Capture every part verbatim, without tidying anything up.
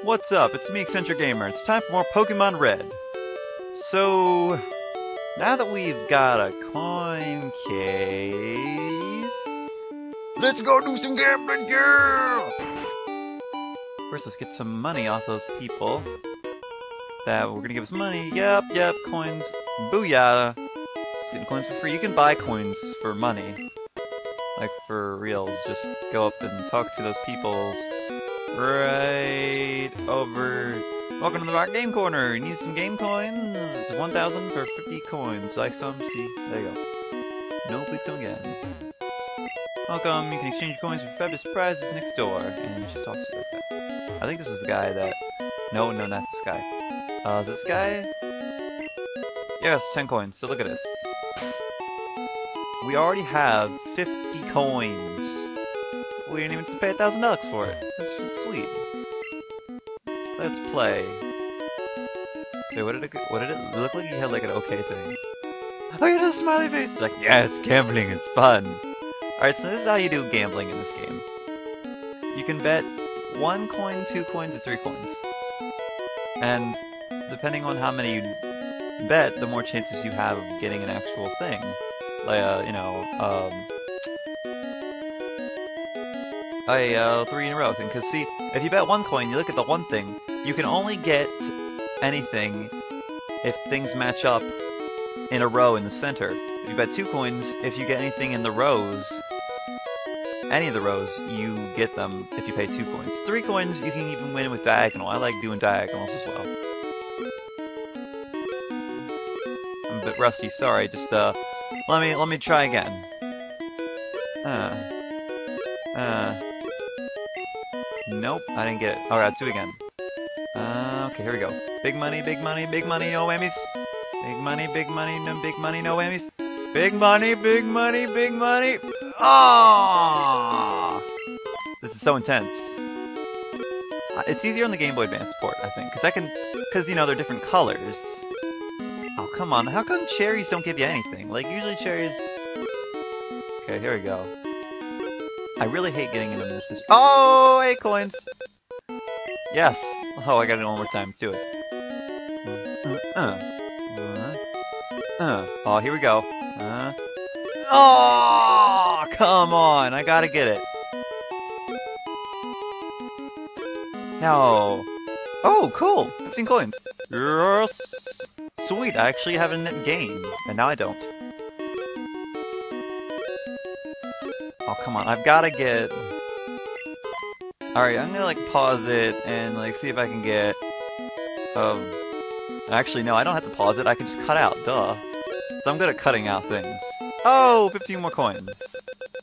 What's up? It's me, Eccentric Gamer. It's time for more Pokemon Red. So, now that we've got a coin case, let's go do some gambling, girl! First, let's get some money off those people that were gonna give us money. Yep, yep, coins. Booyah! Just getting coins for free. You can buy coins for money. Like for reals. Just go up and talk to those peoples. Right over. Welcome to the Rock Game Corner. You need some game coins? It's one thousand for fifty coins. Like some, see? There you go. No, please come again. Welcome. You can exchange coins for fabulous prizes next door. And just talk to you like that. I think this is the guy that. No, no, not this guy. Uh, is this guy? Yes, ten coins. So look at this. We already have fifty coins. We didn't even have to pay a thousand dollars for it. This was sweet. Let's play. Wait, what did it? What did it look like? He had like an okay thing. Oh, you had a smiley face. It's like, yes, gambling is fun. All right, so this is how you do gambling in this game. You can bet one coin, two coins, or three coins, and depending on how many you bet, the more chances you have of getting an actual thing. Like, uh, you know, um. a uh, three in a row thing. Because see, if you bet one coin, you look at the one thing, you can only get anything if things match up in a row in the center. If you bet two coins, if you get anything in the rows, any of the rows, you get them if you pay two coins. Three coins, you can even win with diagonal. I like doing diagonals as well. I'm a bit rusty, sorry. Just uh, let me let me try again. Uh, uh. Nope, I didn't get it. Alright, two again. Uh, okay, here we go. Big money, big money, big money, no whammies. Big money, big money, no big money, no whammies. Big money, big money, big money. Ah! This is so intense. Uh, it's easier on the Game Boy Advance port, I think, because I can, because you know they're different colors. Oh come on! How come cherries don't give you anything? Like usually cherries. Okay, here we go. I really hate getting into this position. Oh, eight coins! Yes! Oh, I got it one more time. Let's do it. Uh, uh, uh. Oh, here we go. Uh. Oh, come on! I gotta get it. No. Oh, cool! fifteen coins. Yes! Sweet, I actually have a net gain. And now I don't. Oh, come on, I've gotta get... Alright, I'm gonna, like, pause it and, like, see if I can get... Um... Actually, no, I don't have to pause it, I can just cut out, duh. So I'm good at cutting out things. Oh, fifteen more coins.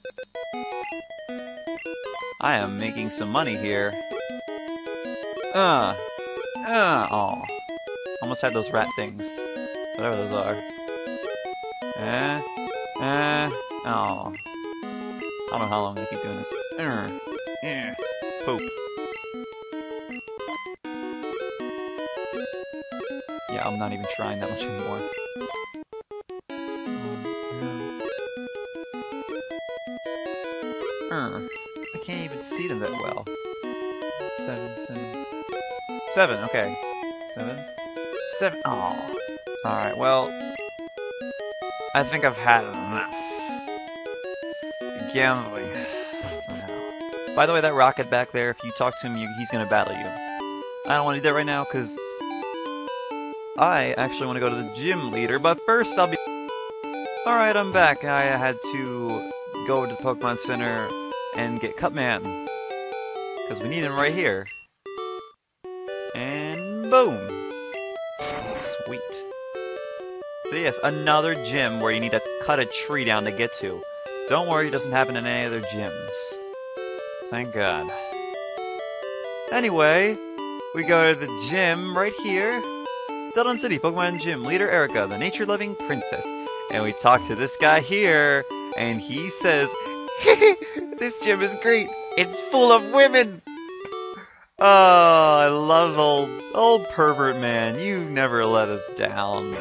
I am making some money here. Uh... Uh... Aw. Almost had those rat things. Whatever those are. Eh... Eh... Aw. I don't know how long I keep doing this. Uh, yeah. Poop. Yeah, I'm not even trying that much anymore. Uh, I can't even see them that well. Seven, seven. Seven, okay. Seven. Seven. Oh. Alright, well. I think I've had enough. Gambling. Oh. By the way, that rocket back there, if you talk to him, you, he's gonna battle you. I don't want to do that right now, because I actually want to go to the gym leader, but first I'll be... Alright, I'm back. I had to go to the Pokemon Center and get Cutman, because we need him right here. And boom! Sweet. So yes, another gym where you need to cut a tree down to get to. Don't worry, it doesn't happen in any other gyms. Thank God. Anyway, we go to the gym right here. Celadon City, Pokemon Gym, leader Erica, the nature-loving princess. And we talk to this guy here, and he says, this gym is great. It's full of women. Oh, I love old, old pervert man. You never let us down.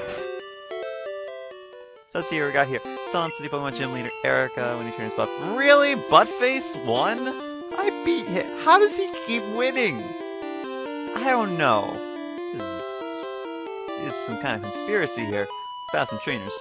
So let's see what we got here. Celadon City Pokemon Gym leader Erica when he turns buff. Really? Buttface won? I beat him. How does he keep winning? I don't know. This is, this is some kind of conspiracy here. Let's pass some trainers.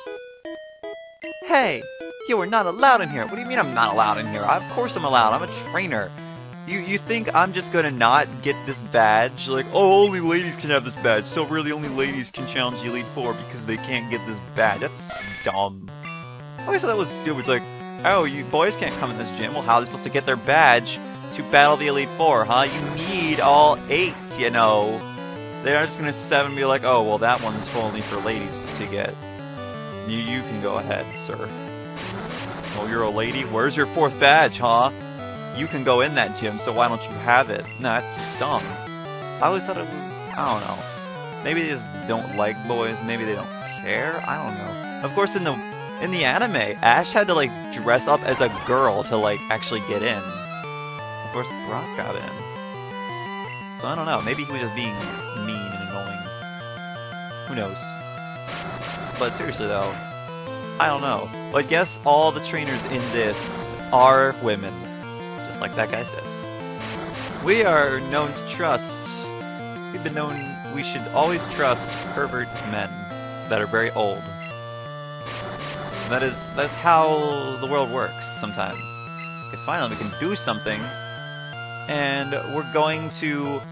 Hey! You are not allowed in here! What do you mean I'm not allowed in here? Of course I'm allowed. I'm a trainer. You you think I'm just gonna not get this badge? Like, oh, only ladies can have this badge, so really only ladies can challenge the Elite Four because they can't get this badge. That's dumb. I always thought that was stupid. It's like, oh, you boys can't come in this gym. Well, how are they supposed to get their badge to battle the Elite Four, huh? You need all eight, you know. They're not just gonna seven be like, oh, well, that one's only for ladies to get. You, you can go ahead, sir. Oh, you're a lady? Where's your fourth badge, huh? You can go in that gym, so why don't you have it? No, that's just dumb. I always thought it was, I don't know. Maybe they just don't like boys, maybe they don't care, I don't know. Of course, in the in the anime, Ash had to, like, dress up as a girl to, like, actually get in. Of course, Brock got in. So I don't know, maybe he was just being mean and annoying. Who knows? But seriously though, I don't know. But guess all the trainers in this are women. Just like that guy says. We are known to trust. We've been known we should always trust pervert men that are very old. That is that's how the world works sometimes. Okay, finally we can do something. And we're going to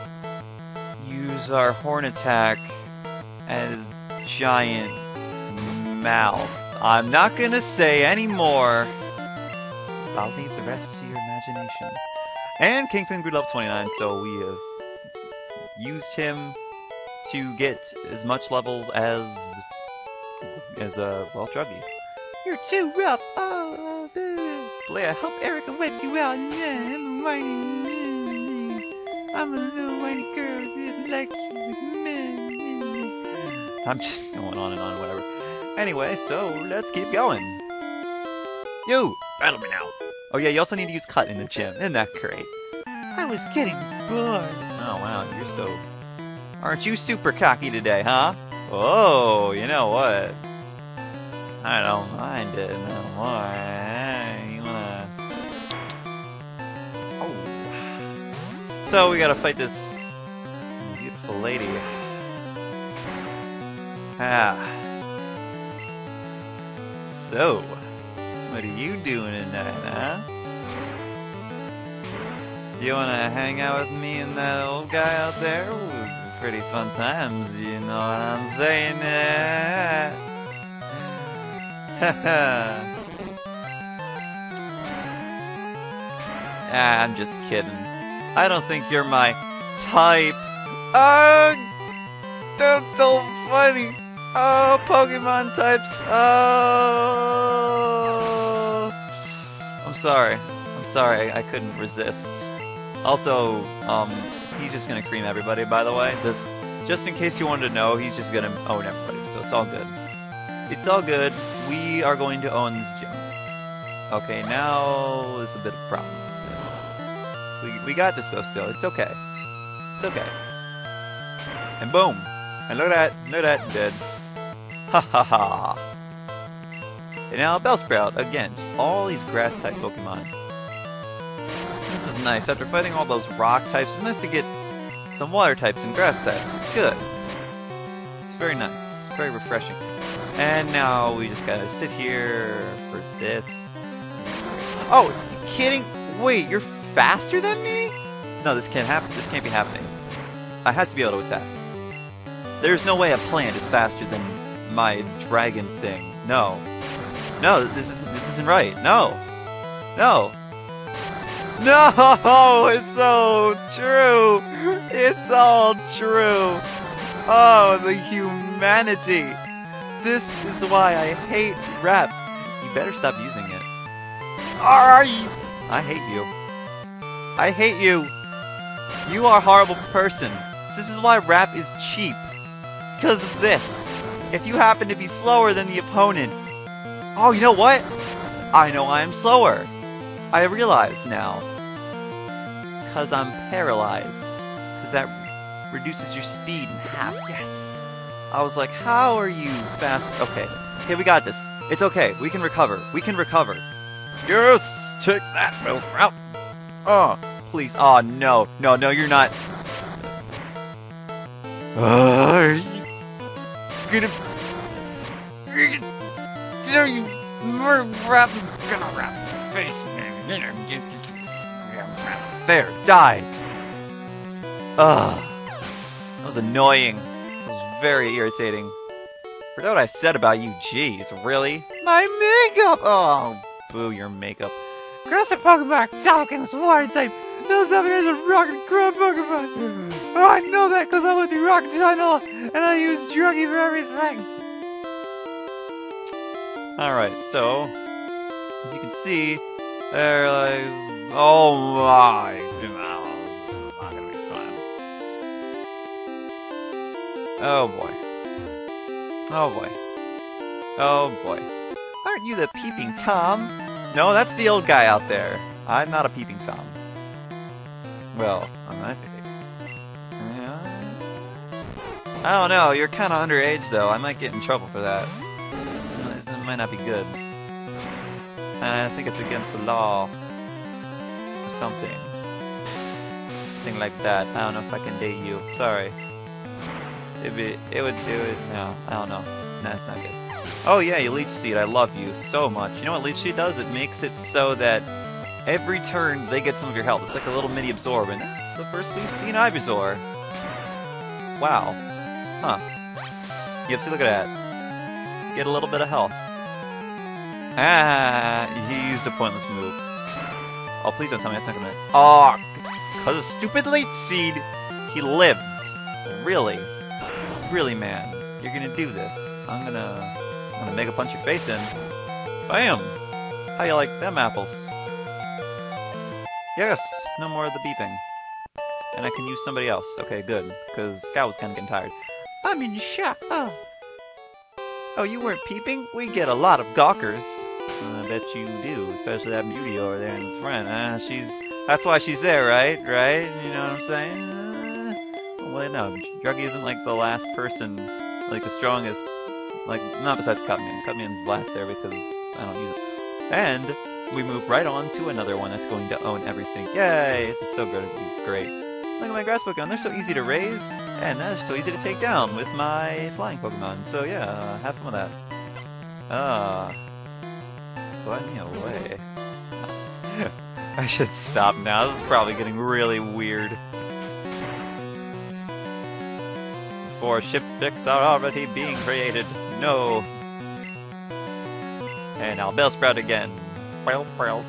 use our horn attack as giant mouth. I'm not gonna say any more. I'll leave the rest to your imagination. And Kingpin grew level twenty-nine, so we have used him to get as much levels as as uh well, Druggy. You're too rough. Oh, Blair, help Erica wipes you out. Yeah, I'm a whiny. I'm a little whiny girl that likes you. I'm just going on and on, whatever. Anyway, so let's keep going. You! Battle me now! Oh yeah, you also need to use cut in the gym. Isn't that great? I was getting bored. Oh wow, you're so... Aren't you super cocky today, huh? Oh, you know what? I don't mind it no more. You wanna... Oh. So we gotta fight this beautiful lady. Ah. So, what are you doing tonight, huh? You wanna hang out with me and that old guy out there? Ooh, pretty fun times, you know what I'm saying? Ah, I'm just kidding. I don't think you're my type. Oh, that's so funny. Oh, Pokemon types. Oh, I'm sorry. I'm sorry. I couldn't resist. Also, um, he's just gonna cream everybody. By the way, just just in case you wanted to know, he's just gonna own everybody. So it's all good. It's all good. We are going to own this gym. Okay, now there's a bit of a problem. We we got this though. Still, it's okay. It's okay. And boom. And look at that. Look at that. Dead. Ha ha ha. And now Bellsprout, again, just all these grass type Pokemon. This is nice. After fighting all those rock types, it's nice to get some water types and grass types. It's good. It's very nice. Very refreshing. And now we just gotta sit here for this. Oh, you kidding? Wait, you're faster than me? No, this can't happen. This can't be happening. I had to be able to attack. There's no way a plant is faster than my dragon thing. No. No, this is this isn't right. No. No. No, it's so true. It's all true. Oh, the humanity. This is why I hate rap. You better stop using it. I hate you. I hate you. You are a horrible person. This is why rap is cheap. Because of this. If you happen to be slower than the opponent... Oh, you know what? I know I am slower. I realize now. It's because I'm paralyzed. Because that reduces your speed in half. Yes. I was like, how are you fast? Okay. Okay, we got this. It's okay. We can recover. We can recover. Yes! Take that, Bellsprout. Oh, please. Oh, no. No, no, you're not. Are you gonna... Are you... Wrap... Gonna wrap your face in it. There, die! Ugh. That was annoying. That was very irritating. Forget what I said about you, jeez, really? My makeup! Oh, boo your makeup. Grass and Pokemon, Salkins, Water type. No seven is a rock and crab Pokemon. Oh, I know that because I went through Rocket Tunnel and I use Druggy for everything. Alright, so, as you can see, there lies. Oh my. This is not gonna be fun. Oh boy. Oh boy. Oh boy. Aren't you the Peeping Tom? No, that's the old guy out there. I'm not a Peeping Tom. Well, I might be. Yeah. I don't know, you're kinda underage though. I might get in trouble for that. This, this might not be good. And I think it's against the law. Or something. Something like that. I don't know if I can date you. Sorry. It'd be, it would do it. No, I don't know. Nah, it's not good. Oh yeah, you Leech Seed. I love you so much. You know what Leech Seed does? It makes it so that every turn they get some of your health. It's like a little mini absorb, and that's the first we've seen Ivysaur. Wow. Huh. You have to look at that. Get a little bit of health. Ah, he used a pointless move. Oh, please don't tell me that's not gonna. Oh, because of stupid Leech Seed, he lived. Really? Really, man? You're gonna do this? I'm gonna, I'm gonna make a punch your face in. Bam! How you like them apples? Yes, no more of the beeping. And I can use somebody else. Okay, good, because Scout was kind of getting tired. I'm in shock. Oh. Oh, you weren't peeping? We get a lot of gawkers. I bet you do, especially that beauty over there in the front. Uh, she's, that's why she's there, right? Right? You know what I'm saying? Uh, well, no, Druggy isn't like the last person, like the strongest, like, not besides Cutman. Cutman's last there because I don't use it. And we move right on to another one that's going to own everything. Yay! This is so good. It'd be great. Look at my grass Pokemon. They're so easy to raise, and they're so easy to take down with my flying Pokemon. So yeah, uh, have fun with that. Ah. Fly me away. I should stop now. This is probably getting really weird. Four ship picks are already being created. No. And now Bellsprout again. Well, well.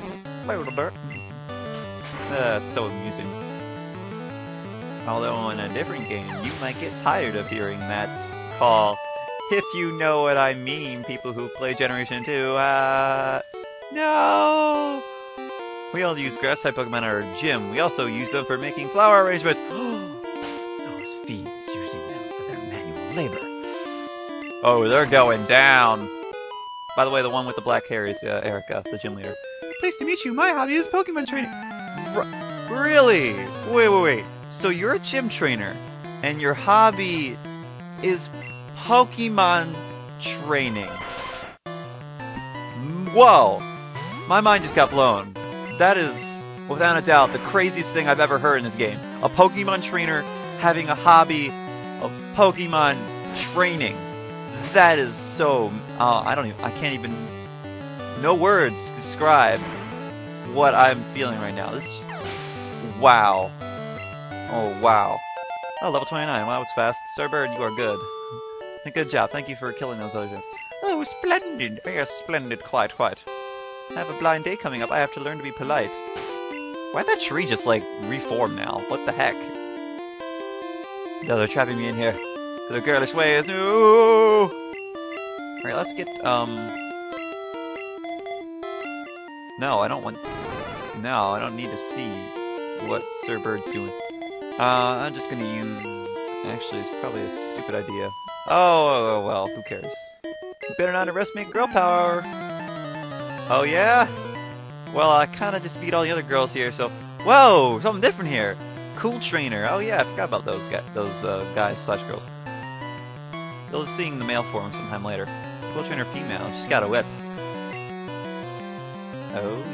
That's so amusing. Although in a different game, you might get tired of hearing that call. If you know what I mean, people who play Generation two, uh... No! We all use grass-type Pokemon at our gym. We also use them for making flower arrangements. Those fiends using them for their manual labor. Oh, they're going down. By the way, the one with the black hair is uh, Erica, the gym leader. Pleased to meet you. My hobby is Pokemon training. R really? Wait, wait, wait. So you're a gym trainer, and your hobby is Pokemon training. Whoa! My mind just got blown. That is, without a doubt, the craziest thing I've ever heard in this game. A Pokemon trainer having a hobby of Pokemon training. That is so... Uh, I don't even... I can't even... No words to describe what I'm feeling right now. This is just... Wow. Oh, wow. Oh, level twenty-nine. Well, that was fast. Sir Bird, you are good. Good job. Thank you for killing those other guys. Oh, splendid. Yes, splendid. Quite, quite. I have a blind date coming up. I have to learn to be polite. Why'd that tree just, like, reform now? What the heck? No, they're trapping me in here. For their girlish ways. No! Alright, let's get, um... No, I don't want... No, I don't need to see what Sir Bird's doing. Uh, I'm just gonna use... Actually, it's probably a stupid idea. Oh, oh, well, who cares? You better not underestimate girl power! Oh, yeah? Well, I kinda just beat all the other girls here, so... Whoa! Something different here! Cool Trainer! Oh yeah, I forgot about those, guys, those uh, guys slash girls. You'll be seeing the male form sometime later. Cool Trainer female, she's got a whip. Oh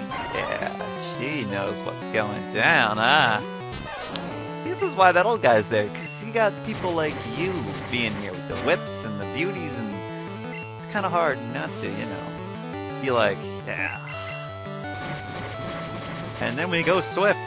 yeah, she knows what's going down, huh? See, this is why that old guy's there, because he you got people like you being here with the whips and the beauties, and it's kind of hard not to, you know, be like, yeah. And then we go Swift.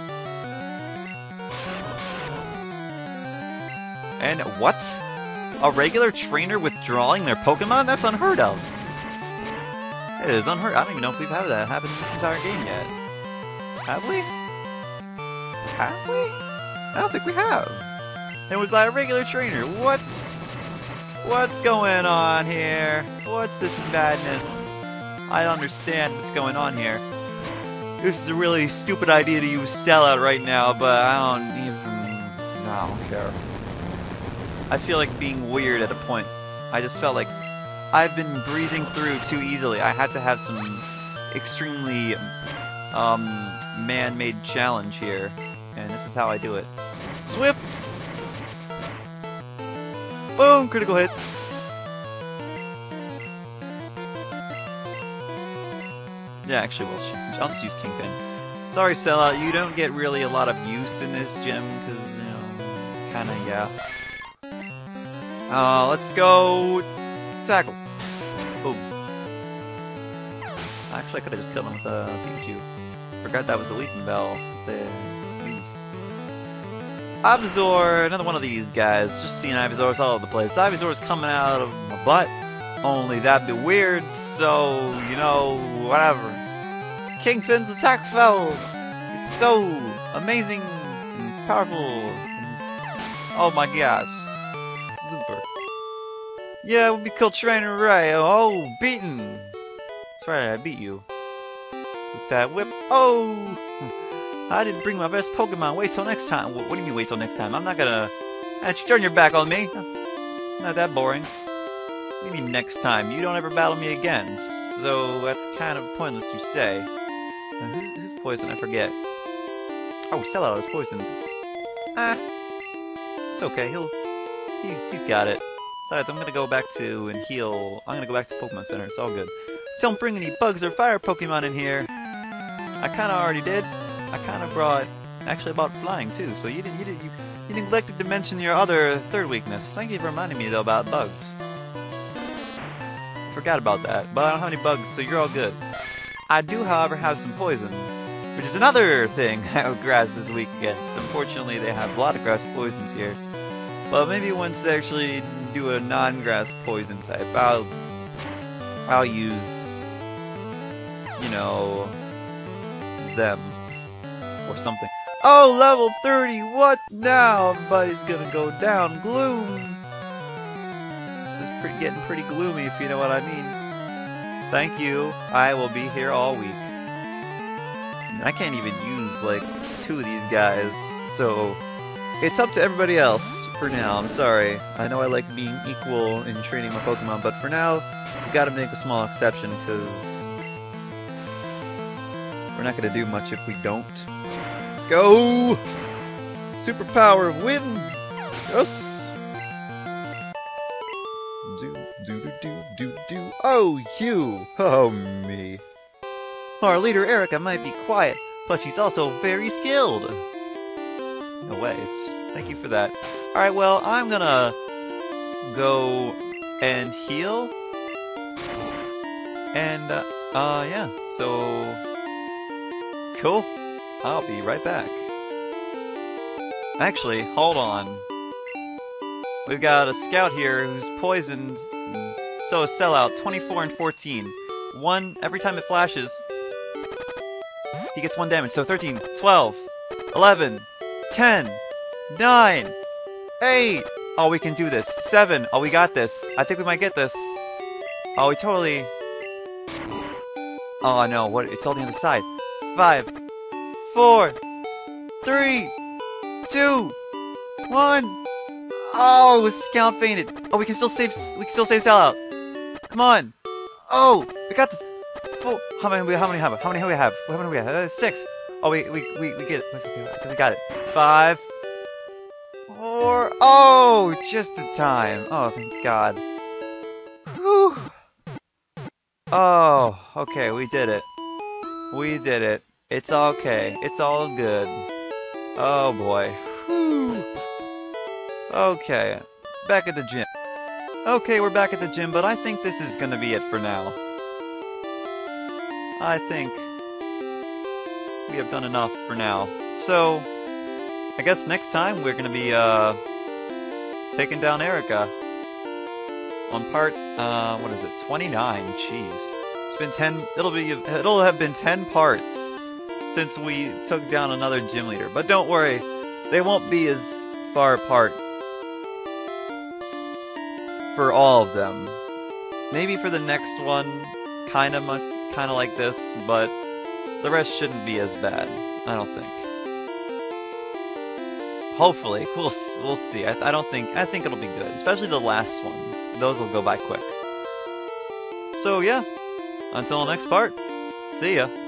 And what? A regular trainer withdrawing their Pokemon? That's unheard of. It is unheard. I don't even know if we've had that happen this entire game yet. Have we? Have we? I don't think we have. And we've got a regular trainer. What? What's going on here? What's this madness? I don't understand what's going on here. This is a really stupid idea to use Sellout right now, but I don't even... I don't care. I feel like being weird at a point. I just felt like I've been breezing through too easily. I had to have some extremely um, man-made challenge here, and this is how I do it. Swift! Boom! Critical hits! Yeah, actually, we'll I'll just use Kingpin. Sorry, Sellout, you don't get really a lot of use in this gym, because, you know, kinda, yeah. Uh, let's go tackle. Boom. Actually, I could have just killed him with a uh, Pikachu. Forgot that was the Leaping Bell they used. Ivysaur, another one of these guys. Just seeing Ivysaurs all over the place. Ivysaur's coming out of my butt. Only that'd be weird, so, you know, whatever. Kingpin's attack fell. It's so amazing and powerful. And oh my gosh. Super. Yeah, we'll be called Trainer Ray. Oh, beaten. That's right, I beat you. With that whip. Oh! I didn't bring my best Pokemon. Wait till next time. What do you mean wait till next time? I'm not gonna... Don't you turn your back on me. Not that boring. What do you mean next time? You don't ever battle me again. So that's kind of pointless to say. Now, who's, who's poisoned? I forget. Oh, Sellout is poisoned. Ah. It's okay. He'll... He's, he's got it. Besides, I'm gonna go back to and heal. I'm gonna go back to Pokemon Center. It's all good. Don't bring any bugs or fire Pokemon in here. I kind of already did. I kind of brought, actually brought flying too. So you didn't, you did, you, you neglected to mention your other third weakness. Thank you for reminding me though about bugs. Forgot about that, but I don't have any bugs, so you're all good. I do, however, have some poison, which is another thing grass is weak against. Unfortunately, they have a lot of grass poisons here. But maybe once they actually do a non-grass poison type, I'll I'll use, you know, them or something. Oh, level thirty! What now? Everybody's gonna go down. Gloom. This is pretty, getting pretty gloomy, if you know what I mean. Thank you. I will be here all week. I can't even use like two of these guys, so it's up to everybody else for now. I'm sorry. I know I like being equal in training my Pokemon, but for now, we gotta make a small exception, because we're not gonna do much if we don't. Let's go! Superpower of wind! Yes! Do, do, do, do, do, do. Oh, you! Oh, me. Our leader, Erica, might be quiet, but she's also very skilled. No ways. Thank you for that. Alright, well, I'm gonna go and heal. And, uh, uh, yeah, so... Cool. I'll be right back. Actually, hold on. We've got a scout here who's poisoned. So a Sellout, twenty-four and fourteen. One, every time it flashes, he gets one damage. So thirteen, twelve, eleven, ten, nine, eight. Oh, we can do this. seven. Oh, we got this. I think we might get this. Oh, we totally... Oh, no. What? It's all the other side. Five, four, three, two, one. Oh, Scout fainted. Oh, we can still save. We can still save Sellout. Come on. Oh, we got this. Four. How many? How many have? How many? How we have? How many we have? Uh, six. Oh, we we we we get it. We got it. Five. Four. Oh, just in time. Oh, thank God. Whew. Oh, okay, we did it. We did it. It's okay. It's all good. Oh boy. Whew. Okay, back at the gym. Okay, we're back at the gym, but I think this is gonna be it for now. I think we have done enough for now. So, I guess next time we're gonna be, uh, taking down Erica. On part, uh, what is it, twenty-nine, jeez. It's been ten, it'll be, it'll have been ten parts since we took down another gym leader. But don't worry, they won't be as far apart for all of them. Maybe for the next one, kinda, kinda like this, but the rest shouldn't be as bad, I don't think. Hopefully, we'll we'll see. I, I don't think I think it'll be good, especially the last ones. Those will go by quick. So yeah, until next part, see ya.